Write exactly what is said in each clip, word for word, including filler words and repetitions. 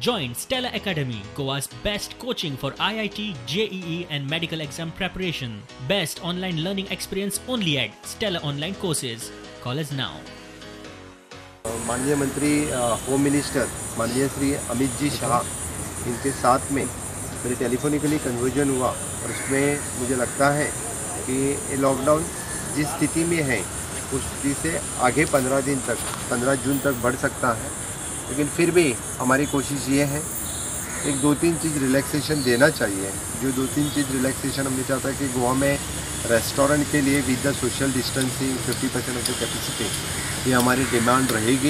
Join Stella Academy, Goa's best coaching for I I T, J E E and medical exam preparation. Best online learning experience only at Stella Online Courses. Call us now. माननीय मंत्री home minister माननीय श्री अमित जी शाह इनके साथ में मेरी telephonically conversion हुआ और उसमें मुझे लगता है कि ये लॉकडाउन जिस स्थिति में है उस स्थिति से आगे पंद्रह दिन तक पंद्रह जून तक बढ़ सकता है, लेकिन फिर भी हमारी कोशिश ये है एक दो तीन चीज़ रिलैक्सेशन देना चाहिए। जो दो तीन चीज़ रिलैक्सेशन हम ये चाहते हैं कि गोवा में रेस्टोरेंट के लिए with the social distancing fifty percent of the capacity ये हमारी डिमांड रहेगी।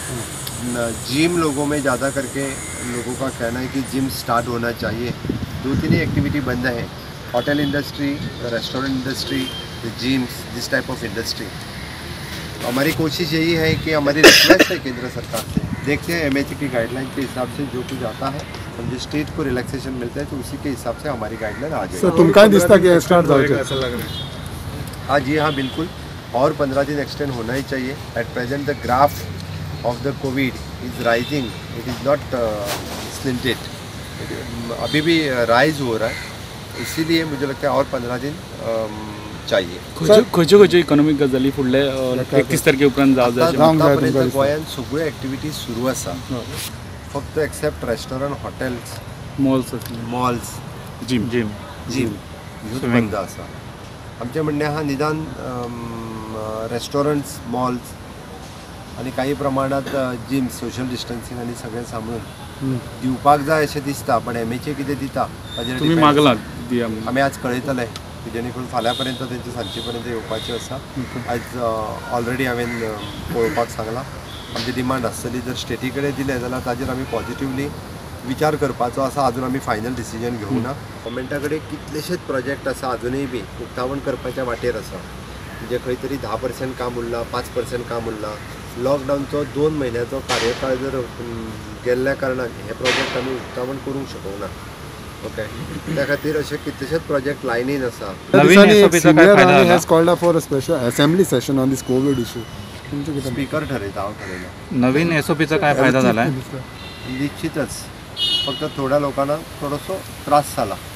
जिम लोगों में ज़्यादा करके लोगों का कहना है कि जिम स्टार्ट होना चाहिए। दो तीन ही एक्टिविटी बंद है, hotel industry, restaurant industry, gyms, this type of industry. हमारी कोशिश यही है कि हमारी रिक्वेस्ट है केंद्र सरकार से, देखते हैं एमएचए की गाइडलाइन के हिसाब से जो कुछ आता है हम जो स्टेट को रिलैक्सेशन मिलता है तो उसी के हिसाब से हमारी गाइडलाइन आ जाएगी। तुम क्या दिसता कि स्टार्ट जाएगा ऐसा लग रहा है? हाँ जी हाँ बिल्कुल, और पंद्रह दिन एक्सटेंड होना ही चाहिए। At present the graph of the Covid is rising, it is not slanted, अभी भी राइज हो रहा है, इसीलिए मुझे लगता है और पंद्रह दिन चाहिए। खंयच्यो खंयच्यो इकॉनॉमिक गजाली फुडले एकतीस तारखे उपरांत जावं जाय आतापर्यंत गोंयांत सगळ्यो एक्टिविटी सुरू आसा, फक्त except restaurant, hotels, malls malls, gym gym gym ह्योच बंद आसा। आमचें म्हणणें आहा निदान रेस्टोरंट्स, मॉल्स आनी काही प्रमाणात जिम सोशल डिस्टन्सिंग आनी सगळें सांबाळून दिवपाक जाय अशें दिसता, पण एमएचए कितें दिता तुमी मागलात आमी आज कळयतले जेणे करून फाल्यां पर्यंत तेंचे सांजे पर्यंत येवपाचें आसा। आज ऑलरेडी हांवें पळोवपाक सांगलां, आमची डिमांड आसतली जर स्टेटी कडेन दिलें जाल्यार ताजेर आमी पॉझिटिवली विचार करपाचो आसा। अजून आमी फायनल डिसिजन घेवना। गव्हर्मेंटा कडेन कितलेशेच प्रोजेक्ट आसा अजुनूय बी उक्तावण करपाच्या वाटेर आसा, म्हणजे खंय तरी धा पर्सेंट काम उरलां, पांच पर्सेंट काम उरलां। लॉकडावनचो दोन म्हयन्याचो कार्यकाळ जर गेल्ल्या कारणान हे प्रोजेक्ट आमी उक्तावण करूंक शकूंक ना। ओके, त्या खातीर अशे कितलेशेच प्रोजेक्ट लायनीन आसा। स्पीकर ठरयता, हांव ठरयना। नवीन एसओपीचा काय फायदा झाला? निश्चितच, फक्त थोड्या लोकांना थोडोसो त्रास झाला।